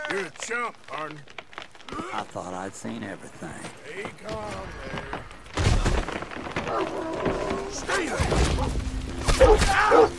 You're a chump, partner. I thought I'd seen everything. Stay calm there. Stay there!